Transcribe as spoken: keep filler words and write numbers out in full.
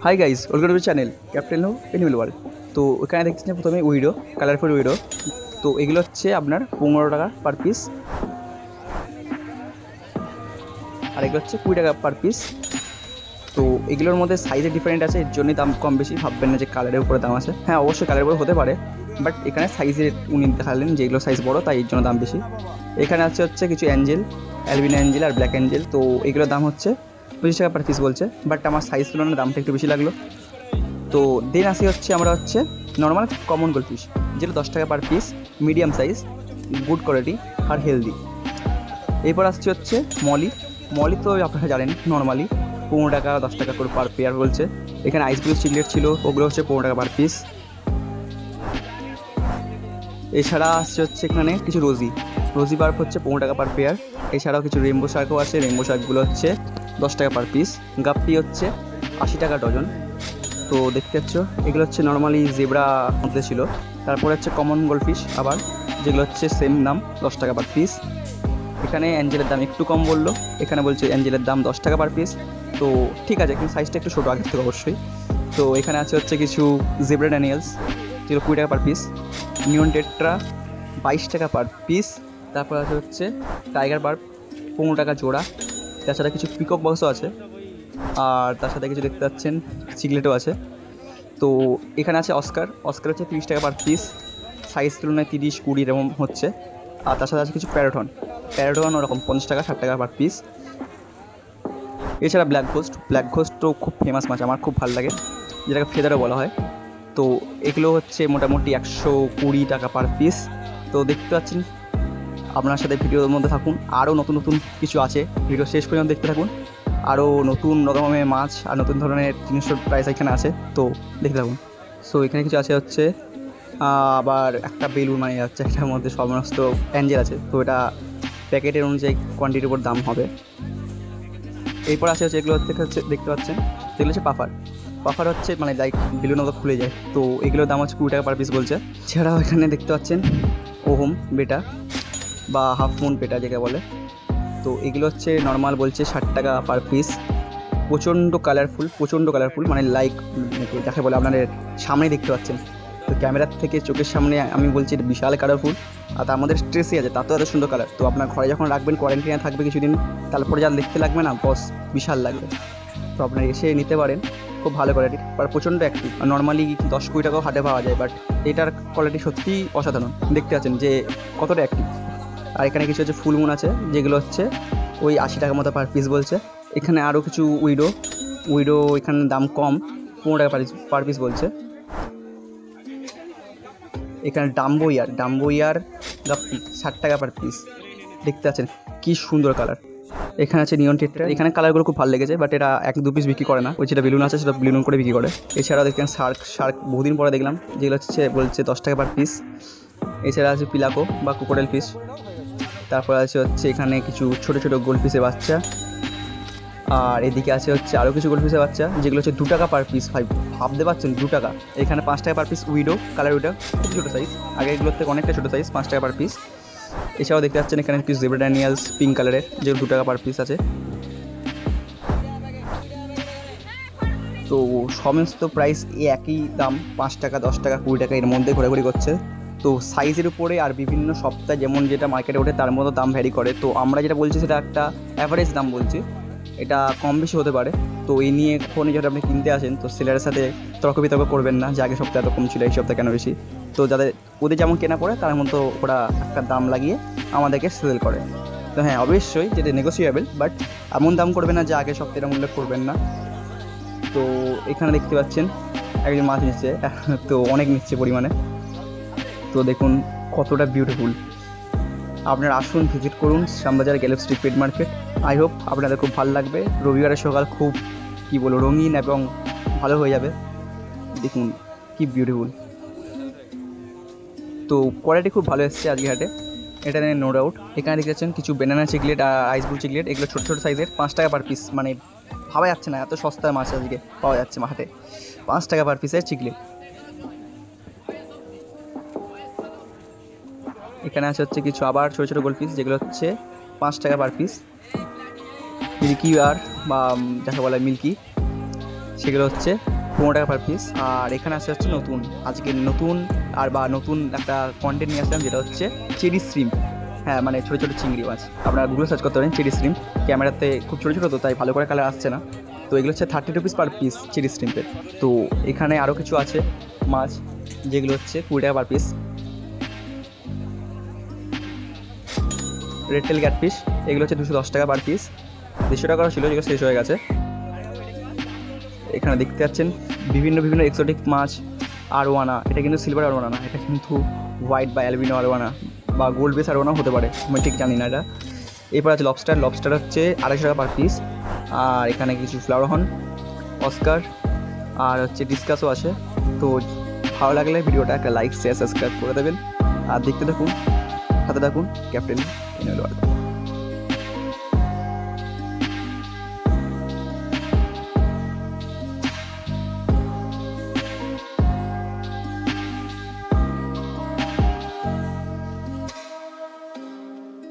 High guys, welcome to channel captain no animal world. তো এখানে দেখছি প্রথমে উইডো, কালারফুল উইডো। তো এগুলো হচ্ছে আপনার পনেরো টাকা পার পিস, আর এগুলো হচ্ছে কুড়ি টাকা পার পিস। তো এগুলোর মধ্যে সাইজের ডিফারেন্ট আছে, এর জন্যই দাম কম বেশি। ভাববেন না যে কালারের উপরে দাম আছে, হ্যাঁ অবশ্যই কালারের উপরে হতে পারে, বাট এখানে সাইজের উনি দেখালেন যে এগুলো সাইজ বড়, তাই এর জন্য দাম বেশি। এখানে আছে হচ্ছে কিছু অ্যাঞ্জেল, অ্যালবিনো অ্যাঞ্জেল আর ব্ল্যাক অ্যাঞ্জেল। তো এগুলোর দাম হচ্ছে পঁচিশ টাকা পার পিস বলছে, বাট আমার সাইজ তুলনায় দামটা একটু বেশি লাগলো। তো দেন আসি হচ্ছে আমরা হচ্ছে নর্মাল কমন গোল্ডফিশ, যেটা দশ টাকা per piece, medium size, good quality আর হেলদি। এরপর আসছে হচ্ছে মলি। মলি তো আপনারা জানেন নর্মালি পনেরো টাকা দশ টাকা করে পার পেয়ার বলছে। এখানে আইসব্লু চিকলেট ছিল, ওগুলো হচ্ছে পনেরো টাকা পার পিস। এছাড়া আসছে হচ্ছে এখানে কিছু রোজি, রোজি বার্ফ হচ্ছে পনেরো টাকা পার পেয়ার। এছাড়াও কিছু রেমবো শার্কও আছে, রেমবো শার্কগুলো হচ্ছে দশ টাকা পার পিস। গাপ্পি হচ্ছে আশি টাকা ডজন। তো দেখতে পাচ্ছ এগুলো হচ্ছে নর্মালি জেব্রা মধ্যে ছিল। তারপরে হচ্ছে কমন গোল্ডফিশ আবার, যেগুলো হচ্ছে সেম দাম দশ টাকা পার পিস। এখানে অ্যাঞ্জেলের দাম একটু কম বললো, এখানে বলছে অ্যাঞ্জেলের দাম দশ টাকা পার পিস। তো ঠিক আছে, কিন্তু সাইজটা একটু ছোটো আগের থেকে অবশ্যই। তো এখানে আছে হচ্ছে কিছু জেব্রা ড্যানিয়েলস, যেগুলো কুড়ি টাকা পার পিস। নিয়ন টেট্রা বাইশ টাকা পার পিস। তারপর আছে হচ্ছে টাইগার বার্ব পনেরো টাকা জোড়া। তাছাড়া কিছু পিকক বক্সও আছে, আর তার সাথে কিছু দেখতে পাচ্ছেন সিগলেটও আছে। তো এখানে আছে অস্কার, অস্কার হচ্ছে তিরিশ টাকা পার পিস, সাইজ তুলনায় তিরিশ কুড়ি এরকম হচ্ছে। আর তার সাথে আছে কিছু প্যারাটন, প্যারাটন ওরকম পঞ্চাশ টাকা ষাট টাকা পার পিস। এছাড়া ব্ল্যাক ঘোস্ট, ব্ল্যাক ঘোস্টও খুব ফেমাস মাছ, আমার খুব ভালো লাগে, যেটাকে ফেদারও বলা হয়। তো এগুলো হচ্ছে মোটামুটি একশো কুড়ি টাকা পার পিস। তো দেখতে পাচ্ছেন, আপনার সাথে ভিডিওর মধ্যে থাকুন, আরও নতুন নতুন কিছু আছে, ভিডিও শেষ পর্যন্ত দেখতে থাকুন। আরও নতুন রকমের মাছ আর নতুন ধরনের জিনিসের প্রাইস এখানে আছে, তো দেখতে থাকুন। সো এখানে কিছু আছে হচ্ছে আবার একটা বেলুন মানে যাচ্ছে, এটার মধ্যে সমস্ত অ্যাঞ্জেল আছে। তো এটা প্যাকেটের অনুযায়ী কোয়ান্টিটির উপর দাম হবে। এরপর আছে হচ্ছে এগুলো হচ্ছে হচ্ছে দেখতে পাচ্ছেন, যেগুলো হচ্ছে পাফার। পাফার হচ্ছে মানে লাইক বেলুন মতো খুলে যায়। তো এগুলোর দাম হচ্ছে কুড়ি টাকা পার পিস বলছে। এছাড়াও এখানে দেখতে পাচ্ছেন ওহম বেটা বা হাফ মুন পেটা যেটা বলে। তো এগুলো হচ্ছে নর্মাল বলছে ষাট টাকা পার পিস। প্রচণ্ড কালারফুল, প্রচণ্ড কালারফুল, মানে লাইক যাকে বলে আপনাদের সামনে দেখতে পাচ্ছেন। তো ক্যামেরার থেকে চোখের সামনে আমি বলছি এটা বিশাল কালারফুল, আর তার মধ্যে স্ট্রেসই আছে, তাতেও এত সুন্দর কালার। তো আপনার ঘরে যখন রাখবেন, কোয়ারেন্টাইনে থাকবে কিছুদিন, তারপরে যা দেখতে লাগবে না বস, বিশাল লাগবে। তো আপনারা এসে নিতে পারেন, খুব ভালো কোয়ালিটির, আর প্রচণ্ড অ্যাক্টিভ। নর্মালি দশ কুড়ি টাকাও হাটে পাওয়া যায়, বাট এটার কোয়ালিটি সত্যিই অসাধারণ। দেখতে পাচ্ছেন যে কতটা অ্যাক্টিভ। আর এখানে কিছু হচ্ছে ফুল মুন আছে, যেগুলো হচ্ছে ওই আশি টাকার মতো পার পিস বলছে। এখানে আরও কিছু উইডো, উইডো এখানে দাম কম, পনেরো টাকা পার পার পিস বলছে। এখানে ডাম্বো ইয়ার, ডাম্বো ইয়ার গাপ্পি ষাট টাকা পার পিস। দেখতে পাচ্ছেন কী সুন্দর কালার। এখানে আছে নিয়ন টেট্রা, এখানে কালারগুলো খুব ভালো লেগেছে, বাট এটা এক দু পিস বিক্রি করে না, ওই যেটা বেলুন আছে সেটা বেলুন করে বিক্রি করে। এছাড়াও দেখছেন শার্ক, শার্ক বহুদিন পরে দেখলাম, যেগুলো হচ্ছে বলছে দশ টাকা পার পিস। এছাড়া আছে পিলাকো বা ক্রোকোডাইল ফিশ। তারপর আছে হচ্ছে এখানে কিছু ছোটো ছোটো গোল্ডফিশের বাচ্চা। আর এদিকে আছে হচ্ছে আরও কিছু গোল্ডফিশের বাচ্চা, যেগুলো হচ্ছে দু টাকা পার পিস। ভাই ভাবতে পারছেন দু টাকা, এখানে পাঁচ টাকা per piece widow, colour widow, খুব ছোটো সাইজ, আগে এগুলোর থেকে অনেকটা ছোটো সাইজ, পাঁচ টাকা পার পিস। এছাড়াও দেখতে পাচ্ছেন এখানে কিছু জেব্রা ড্যানিয়েলস পিঙ্ক কালারের, যেগুলো দু টাকা পার পিস আছে। তো সমস্ত প্রাইস একই দাম, পাঁচ টাকা দশ টাকা কুড়ি টাকা এর মধ্যে ঘোরাঘুরি করছে। তো সাইজের উপরে আর বিভিন্ন সপ্তাহে যেমন যেটা মার্কেটে ওঠে তার মধ্যে দাম ভ্যারি করে। তো আমরা যেটা বলছি সেটা একটা অ্যাভারেজ দাম বলছি, এটা কম বেশি হতে পারে। তো এই নিয়ে ফোনে যখন আপনি কিনতে আসেন, তো সেলারের সাথে তর্ক বিতর্ক করবেন না যে আগের সপ্তাহে এত কম ছিল, এই সপ্তাহে কেন বেশি। তো যাদের ওদের যেমন কেনা পড়ে তার মতো ওরা একটা দাম লাগিয়ে আমাদেরকে সেল করে। তো হ্যাঁ অবশ্যই যেটা নেগোসিয়েবল, বাট এমন দাম করবে না যে আগের সপ্তাহে এরকম উল্লেখ করবেন না। তো এখানে দেখতে পাচ্ছেন একজন মাছ নিচ্ছে, তো অনেক নিচ্ছে পরিমাণে। তো দেখুন কতটা বিউটিফুল। আপনারা আসুন, ভিজিট করুন Shyambazar galaxy street pet market. I hope আপনাদের খুব ভালো লাগবে। রবিবারের সকাল খুব কী বলবো রঙিন এবং ভালো হয়ে যাবে। দেখুন কি বিউটিফুল। তো কোয়ালিটি খুব ভালো এসছে আজকে হাটে, এটা নিয়ে নো ডাউট। এখানে দেখতে পাচ্ছেন কিছু ব্যানানা চিকলেট আর আইসব্লু চিকলেট, এগুলো ছোটো ছোটো সাইজের, পাঁচ টাকা পার পিস। মানে ভাবা যাচ্ছে না এত সস্তায় মাছ আজকে পাওয়া যাচ্ছে মাঠে, পাঁচ টাকা পার পিসের চিকলেট। এখানে আছে হচ্ছে কিছু আবার ছোটো ছোটো গোল্ড পিস, যেগুলো হচ্ছে পাঁচ টাকা পার পিস। মিল্কি আর বা যাকে বলে মিল্কি, সেগুলো হচ্ছে পনেরো টাকা পার পিস। আর এখানে আসছে হচ্ছে নতুন, আজকে নতুন আর বা নতুন একটা কন্টেন্ট নিয়ে আসলাম, যেটা হচ্ছে চেরি শ্রিম্প। হ্যাঁ, মানে ছোটো ছোটো চিংড়ি মাছ, আপনারা গুগল সার্চ করতে পারেন চেরি শ্রিম্প। ক্যামেরাতে খুব ছোটো ছোটো তো তাই ভালো করে কালার আসছে না। তো এগুলো হচ্ছে thirty rupees per piece cherry শ্রিম্পের। তো এখানে আরও কিছু আছে মাছ, যেগুলো হচ্ছে কুড়ি টাকা per piece. Red tail catfish, এগুলো হচ্ছে দুশো দশ টাকা পার পিস। দেড়শো টাকারও ছিল, যেগুলো শেষ হয়ে গেছে। এখানে দেখতে পাচ্ছেন বিভিন্ন বিভিন্ন এক্সোটিক মাছ। আরওয়ানা, এটা কিন্তু সিলভার আরওয়ানা না, এটা কিন্তু হোয়াইট বা অ্যালবিনো আরওয়ানা বা গোল্ড বেস আরওয়ানাও হতে পারে, আমি ঠিক জানি না এটা। এরপর আছে লবস্টার। লবস্টার হচ্ছে আড়াইশো টাকা পার পিস। আর এখানে কিছু ফ্লাওয়ার হর্ন, অস্কার আর হচ্ছে ডিসকাসও আছে। তো ভালো লাগলে ভিডিওটা একটা লাইক শেয়ার সাবস্ক্রাইব করে দেবেন আর দেখতে থাকুন, সাথে থাকুন ক্যাপ্টেন এনএল ওয়ার্ল্ড।